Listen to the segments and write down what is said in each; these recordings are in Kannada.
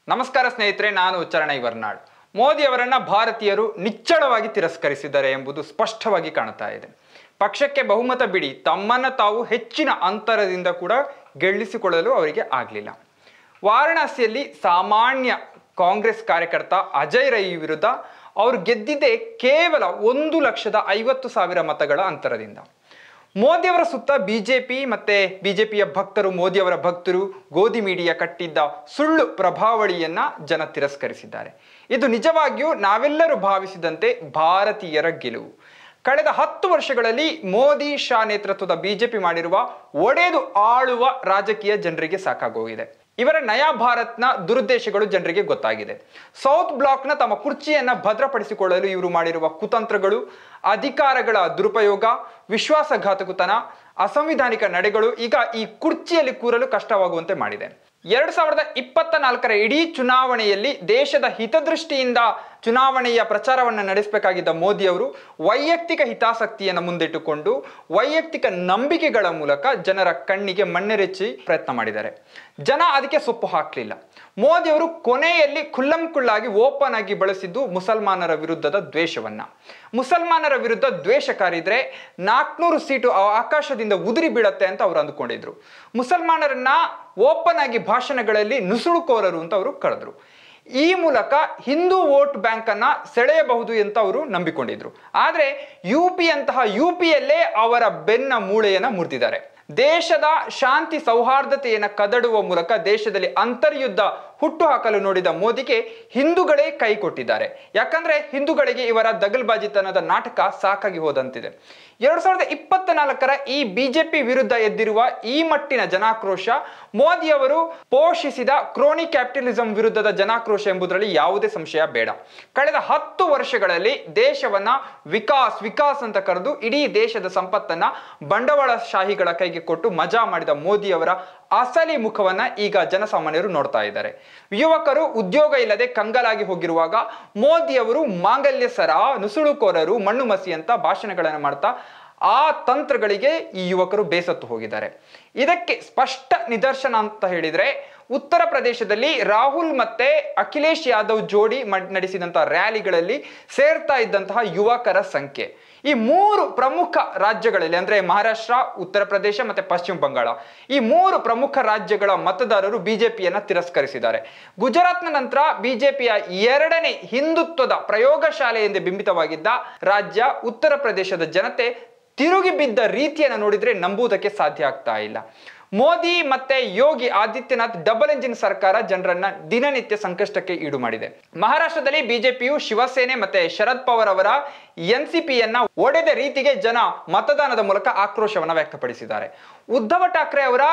ನಮಸ್ಕಾರ ಸ್ನೇಹಿತರೆ, ನಾನು ಚರಣೈ ವರ್ನಾಡ್. ಮೋದಿ ಅವರನ್ನ ಭಾರತೀಯರು ನಿಚ್ಚಳವಾಗಿ ತಿರಸ್ಕರಿಸಿದ್ದಾರೆ ಎಂಬುದು ಸ್ಪಷ್ಟವಾಗಿ ಕಾಣ್ತಾ ಇದೆ. ಪಕ್ಷಕ್ಕೆ ಬಹುಮತ ಬಿಡಿ, ತಮ್ಮನ್ನ ತಾವು ಹೆಚ್ಚಿನ ಅಂತರದಿಂದ ಕೂಡ ಗೆಲ್ಲಿಸಿಕೊಳ್ಳಲು ಅವರಿಗೆ ಆಗಲಿಲ್ಲ. ವಾರಣಾಸಿಯಲ್ಲಿ ಸಾಮಾನ್ಯ ಕಾಂಗ್ರೆಸ್ ಕಾರ್ಯಕರ್ತ ಅಜಯ್ ರೈ ವಿರುದ್ಧ ಅವರು ಗೆದ್ದಿದ್ದೇ ಕೇವಲ 1,50,000 ಮತಗಳ ಅಂತರದಿಂದ. ಮೋದಿಯವರ ಸುತ್ತ ಬಿಜೆಪಿ ಮತ್ತೆ ಬಿಜೆಪಿಯ ಭಕ್ತರು, ಮೋದಿಯವರ ಭಕ್ತರು ಗೋಧಿ ಮೀಡಿಯಾ ಕಟ್ಟಿದ್ದ ಸುಳ್ಳು ಪ್ರಭಾವಳಿಯನ್ನ ಜನ ತಿರಸ್ಕರಿಸಿದ್ದಾರೆ. ಇದು ನಿಜವಾಗಿಯೂ ನಾವೆಲ್ಲರೂ ಭಾವಿಸಿದಂತೆ ಭಾರತೀಯರ ಗೆಲುವು. ಕಳೆದ 10 ವರ್ಷಗಳಲ್ಲಿ ಮೋದಿ ಶಾ ನೇತೃತ್ವದ ಬಿಜೆಪಿ ಮಾಡಿರುವ ಒಡೆದು ಆಳುವ ರಾಜಕೀಯ ಜನರಿಗೆ ಸಾಕಾಗೋಗಿದೆ. ಇವರ ನಯಾ ಭಾರತ್ನ ದುರುದ್ದೇಶಗಳು ಜನರಿಗೆ ಗೊತ್ತಾಗಿದೆ. ಸೌತ್ ಬ್ಲಾಕ್ನ ತಮ್ಮ ಕುರ್ಚಿಯನ್ನ ಭದ್ರಪಡಿಸಿಕೊಳ್ಳಲು ಇವರು ಮಾಡಿರುವ ಕುತಂತ್ರಗಳು, ಅಧಿಕಾರಗಳ ದುರುಪಯೋಗ, ವಿಶ್ವಾಸಘಾತಕತನ, ಅಸಂವಿಧಾನಿಕ ನಡೆಗಳು ಈಗ ಈ ಕುರ್ಚಿಯಲ್ಲಿ ಕೂರಲು ಕಷ್ಟವಾಗುವಂತೆ ಮಾಡಿದೆ. 2024ರ ಇಡೀ ಚುನಾವಣೆಯಲ್ಲಿ ದೇಶದ ಹಿತದೃಷ್ಟಿಯಿಂದ ಚುನಾವಣೆಯ ಪ್ರಚಾರವನ್ನು ನಡೆಸಬೇಕಾಗಿದ್ದ ಮೋದಿ ಅವರು ವೈಯಕ್ತಿಕ ಹಿತಾಸಕ್ತಿಯನ್ನು ಮುಂದಿಟ್ಟುಕೊಂಡು ವೈಯಕ್ತಿಕ ನಂಬಿಕೆಗಳ ಮೂಲಕ ಜನರ ಕಣ್ಣಿಗೆ ಮಣ್ಣೆರೆಚ್ಚಿ ಪ್ರಯತ್ನ ಮಾಡಿದ್ದಾರೆ. ಜನ ಅದಕ್ಕೆ ಸೊಪ್ಪು ಹಾಕಲಿಲ್ಲ. ಮೋದಿ ಅವರು ಕೊನೆಯಲ್ಲಿ ಖುಲ್ಲಂಖುಲ್ಲಾಗಿ ಓಪನ್ ಆಗಿ ಬಳಸಿದ್ದು ಮುಸಲ್ಮಾನರ ವಿರುದ್ಧದ ದ್ವೇಷವನ್ನ. ಮುಸಲ್ಮಾನರ ವಿರುದ್ಧ ದ್ವೇಷ ಕಾರಿದ್ರೆ 400 ಸೀಟು ಆಕಾಶದಿಂದ ಉದುರಿ ಬೀಳತ್ತೆ ಅಂತ ಅವರು ಅಂದುಕೊಂಡಿದ್ರು. ಮುಸಲ್ಮಾನರನ್ನ ಓಪನ್ ಆಗಿ ಭಾಷಣಗಳಲ್ಲಿ ನುಸುಳುಕೋರರು ಅಂತ ಅವರು ಕರೆದ್ರು. ಈ ಮೂಲಕ ಹಿಂದೂ ವೋಟ್ ಬ್ಯಾಂಕ್ ಅನ್ನ ಸೆಳೆಯಬಹುದು ಅಂತ ಅವರು ನಂಬಿಕೊಂಡಿದ್ರು. ಆದ್ರೆ ಯುಪಿಯಲ್ಲೇ ಅವರ ಬೆನ್ನ ಮೂಳೆಯನ್ನ ಮುರಿದಿದ್ದಾರೆ. ದೇಶದ ಶಾಂತಿ ಸೌಹಾರ್ದತೆಯನ್ನು ಕದಡುವ ಮೂಲಕ ದೇಶದಲ್ಲಿ ಅಂತರ್ಯುದ್ಧ ಹುಟ್ಟು ಹಾಕಲು ನೋಡಿದ ಮೋದಿಗೆ ಹಿಂದೂಗಳೇ ಕೈ ಕೊಟ್ಟಿದ್ದಾರೆ. ಯಾಕಂದ್ರೆ ಹಿಂದೂಗಳಿಗೆ ಇವರ ದಗಲ್ಬಾಜಿತನದ ನಾಟಕ ಸಾಕಾಗಿ ಹೋದಂತಿದೆ. 2024ರ ಈ ಬಿಜೆಪಿ ವಿರುದ್ಧ ಎದ್ದಿರುವ ಈ ಮಟ್ಟಿನ ಜನಾಕ್ರೋಶ ಮೋದಿಯವರು ಪೋಷಿಸಿದ ಕ್ರೋನಿ ಕ್ಯಾಪಿಟಲಿಸಂ ವಿರುದ್ಧದ ಜನಾಕ್ರೋಶ ಎಂಬುದರಲ್ಲಿ ಯಾವುದೇ ಸಂಶಯ ಬೇಡ. ಕಳೆದ 10 ವರ್ಷಗಳಲ್ಲಿ ದೇಶವನ್ನ ವಿಕಾಸ್ ಅಂತ ಕರೆದು ಇಡೀ ದೇಶದ ಸಂಪತ್ತನ್ನ ಬಂಡವಾಳಶಾಹಿಗಳ ಕೈಗೆ ಕೊಟ್ಟು ಮಜಾ ಮಾಡಿದ ಮೋದಿಯವರ ಅಸಲಿ ಮುಖವನ್ನ ಈಗ ಜನಸಾಮಾನ್ಯರು ನೋಡ್ತಾ ಇದ್ದಾರೆ. ಯುವಕರು ಉದ್ಯೋಗ ಇಲ್ಲದೆ ಕಂಗಾಲಾಗಿ ಹೋಗಿರುವಾಗ ಮೋದಿಯವರು ಮಾಂಗಲ್ಯ ಸರ, ನುಸುಳುಕೋರರು, ಮಣ್ಣು ಮಸಿ ಅಂತ ಭಾಷಣಗಳನ್ನು ಮಾಡ್ತಾ ಆ ತಂತ್ರಗಳಿಗೆ ಈ ಯುವಕರು ಬೇಸತ್ತು ಹೋಗಿದ್ದಾರೆ. ಇದಕ್ಕೆ ಸ್ಪಷ್ಟ ನಿದರ್ಶನ ಅಂತ ಹೇಳಿದ್ರೆ ಉತ್ತರ ಪ್ರದೇಶದಲ್ಲಿ ರಾಹುಲ್ ಮತ್ತೆ ಅಖಿಲೇಶ್ ಯಾದವ್ ಜೋಡಿ ನಡೆಸಿದಂತಹ ರ್ಯಾಲಿಗಳಲ್ಲಿ ಸೇರ್ತಾ ಇದ್ದಂತಹ ಯುವಕರ ಸಂಖ್ಯೆ. ಈ 3 ಪ್ರಮುಖ ರಾಜ್ಯಗಳಲ್ಲಿ ಅಂದ್ರೆ ಮಹಾರಾಷ್ಟ್ರ, ಉತ್ತರ ಪ್ರದೇಶ ಮತ್ತೆ ಪಶ್ಚಿಮ ಬಂಗಾಳ, ಈ 3 ಪ್ರಮುಖ ರಾಜ್ಯಗಳ ಮತದಾರರು ಬಿಜೆಪಿಯನ್ನ ತಿರಸ್ಕರಿಸಿದ್ದಾರೆ. ಗುಜರಾತ್ನ ನಂತರ ಬಿಜೆಪಿಯ 2ನೇ ಹಿಂದುತ್ವದ ಪ್ರಯೋಗಶಾಲೆ ಎಂದು ಬಿಂಬಿತವಾಗಿದ್ದ ರಾಜ್ಯ ಉತ್ತರ ಪ್ರದೇಶದ ಜನತೆ ತಿರುಗಿ ಬಿದ್ದ ರೀತಿಯನ್ನು ನೋಡಿದ್ರೆ ನಂಬುವುದಕ್ಕೆ ಸಾಧ್ಯ ಆಗ್ತಾ ಇಲ್ಲ. ಮೋದಿ ಮತ್ತೆ ಯೋಗಿ ಆದಿತ್ಯನಾಥ್ ಡಬಲ್ ಎಂಜಿನ್ ಸರ್ಕಾರ ಜನರನ್ನ ದಿನನಿತ್ಯ ಸಂಕಷ್ಟಕ್ಕೆ ಈಡು ಮಾಡಿದೆ. ಮಹಾರಾಷ್ಟ್ರದಲ್ಲಿ ಬಿಜೆಪಿಯು ಶಿವಸೇನೆ ಮತ್ತೆ ಶರದ್ ಪವಾರ್ ಅವರ ಎನ್ಸಿಪಿಯನ್ನ ಒಡೆದ ರೀತಿಗೆ ಜನ ಮತದಾನದ ಮೂಲಕ ಆಕ್ರೋಶವನ್ನ ವ್ಯಕ್ತಪಡಿಸಿದ್ದಾರೆ. ಉದ್ಧವ್ ಠಾಕ್ರೆ ಅವರ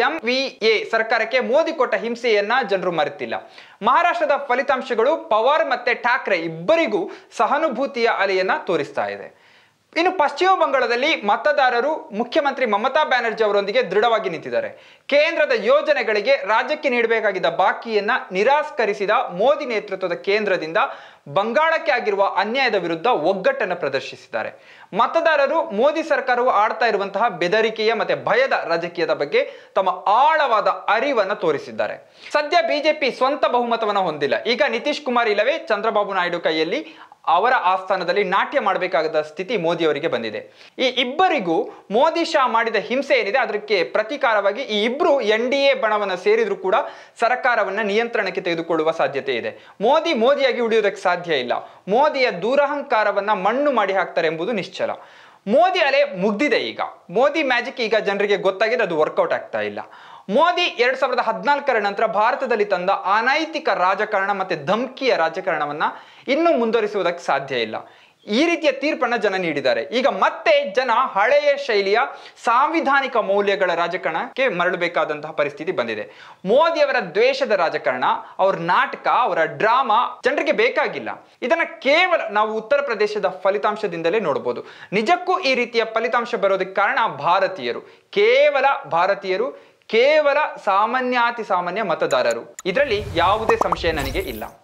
MVA ಸರ್ಕಾರಕ್ಕೆ ಮೋದಿ ಕೊಟ್ಟ ಹಿಂಸೆಯನ್ನ ಜನರು ಮರೆತಿಲ್ಲ. ಮಹಾರಾಷ್ಟ್ರದ ಫಲಿತಾಂಶಗಳು ಪವಾರ್ ಮತ್ತೆ ಠಾಕ್ರೆ ಇಬ್ಬರಿಗೂ ಸಹಾನುಭೂತಿಯ ಅಲೆಯನ್ನ ತೋರಿಸ್ತಾ ಇದೆ. ಇನ್ನು ಪಶ್ಚಿಮ ಬಂಗಾಳದಲ್ಲಿ ಮತದಾರರು ಮುಖ್ಯಮಂತ್ರಿ ಮಮತಾ ಬ್ಯಾನರ್ಜಿ ಅವರೊಂದಿಗೆ ದೃಢವಾಗಿ ನಿಂತಿದ್ದಾರೆ. ಕೇಂದ್ರದ ಯೋಜನೆಗಳಿಗೆ ರಾಜ್ಯಕ್ಕೆ ನೀಡಬೇಕಾಗಿದ್ದ ಬಾಕಿಯನ್ನ ನಿರಾಕರಿಸಿದ ಮೋದಿ ನೇತೃತ್ವದ ಕೇಂದ್ರದಿಂದ ಬಂಗಾಳಕ್ಕೆ ಆಗಿರುವ ಅನ್ಯಾಯದ ವಿರುದ್ಧ ಒಗ್ಗಟ್ಟನ್ನು ಪ್ರದರ್ಶಿಸಿದ್ದಾರೆ. ಮತದಾರರು ಮೋದಿ ಸರ್ಕಾರವು ಆಡ್ತಾ ಇರುವಂತಹ ಬೆದರಿಕೆಯ ಮತ್ತೆ ಭಯದ ರಾಜಕೀಯದ ಬಗ್ಗೆ ತಮ್ಮ ಆಳವಾದ ಅರಿವನ್ನು ತೋರಿಸಿದ್ದಾರೆ. ಸದ್ಯ ಬಿಜೆಪಿ ಸ್ವಂತ ಬಹುಮತವನ್ನು ಹೊಂದಿಲ್ಲ. ಈಗ ನಿತೀಶ್ ಕುಮಾರ್ ಇಲ್ಲವೇ ಚಂದ್ರಬಾಬು ನಾಯ್ಡು ಕೈಯಲ್ಲಿ ಅವರ ಆಸ್ಥಾನದಲ್ಲಿ ನಾಟ್ಯ ಮಾಡಬೇಕಾದ ಸ್ಥಿತಿ ಮೋದಿ ಅವರಿಗೆ ಬಂದಿದೆ. ಈ ಇಬ್ಬರಿಗೂ ಮೋದಿ ಶಾ ಮಾಡಿದ ಹಿಂಸೆ ಏನಿದೆ ಅದಕ್ಕೆ ಪ್ರತೀಕಾರವಾಗಿ ಈ ಇಬ್ರು NDA ಬಣವನ್ನು ಸೇರಿದ್ರು ಕೂಡ ಸರ್ಕಾರವನ್ನ ನಿಯಂತ್ರಣಕ್ಕೆ ತೆಗೆದುಕೊಳ್ಳುವ ಸಾಧ್ಯತೆ ಇದೆ. ಮೋದಿಯಾಗಿ ಉಳಿಯುವುದಕ್ಕೆ ಸಾಧ್ಯ ಇಲ್ಲ. ಮೋದಿಯ ದೂರಹಂಕಾರವನ್ನ ಮಣ್ಣು ಮಾಡಿ ಹಾಕ್ತಾರೆ ಎಂಬುದು ನಿಶ್ಚಲ. ಮೋದಿ ಅಲೆ ಮುಗ್ದಿದೆ. ಈಗ ಮೋದಿ ಮ್ಯಾಜಿಕ್ ಈಗ ಜನರಿಗೆ ಗೊತ್ತಾಗಿದೆ, ಅದು ವರ್ಕೌಟ್ ಆಗ್ತಾ ಇಲ್ಲ. ಮೋದಿ 2014ರ ನಂತರ ಭಾರತದಲ್ಲಿ ತಂದ ಅನೈತಿಕ ರಾಜಕಾರಣ ಮತ್ತೆ ಧಮ್ಕಿಯ ರಾಜಕಾರಣವನ್ನ ಇನ್ನೂ ಮುಂದುವರಿಸುವುದಕ್ಕೆ ಸಾಧ್ಯ ಇಲ್ಲ. ಈ ರೀತಿಯ ತೀರ್ಪನ್ನ ಜನ ನೀಡಿದ್ದಾರೆ. ಈಗ ಮತ್ತೆ ಜನ ಹಳೆಯ ಶೈಲಿಯ ಸಾಂವಿಧಾನಿಕ ಮೌಲ್ಯಗಳ ರಾಜಕಾರಣಕ್ಕೆ ಮರಳಬೇಕಾದಂತಹ ಪರಿಸ್ಥಿತಿ ಬಂದಿದೆ. ಮೋದಿಯವರ ದ್ವೇಷದ ರಾಜಕಾರಣ, ಅವರ ನಾಟಕ, ಅವರ ಡ್ರಾಮಾ ಜನರಿಗೆ ಬೇಕಾಗಿಲ್ಲ. ಇದನ್ನ ಕೇವಲ ನಾವು ಉತ್ತರ ಪ್ರದೇಶದ ಫಲಿತಾಂಶದಿಂದಲೇ ನೋಡಬಹುದು. ನಿಜಕ್ಕೂ ಈ ರೀತಿಯ ಫಲಿತಾಂಶ ಬರೋದಕ್ಕೆ ಕಾರಣ ಭಾರತೀಯರು, ಕೇವಲ ಸಾಮಾನ್ಯಾತಿ ಸಾಮಾನ್ಯ ಮತದಾರರು. ಇದರಲ್ಲಿ ಯಾವುದೇ ಸಂಶಯ ನನಗೆ ಇಲ್ಲ.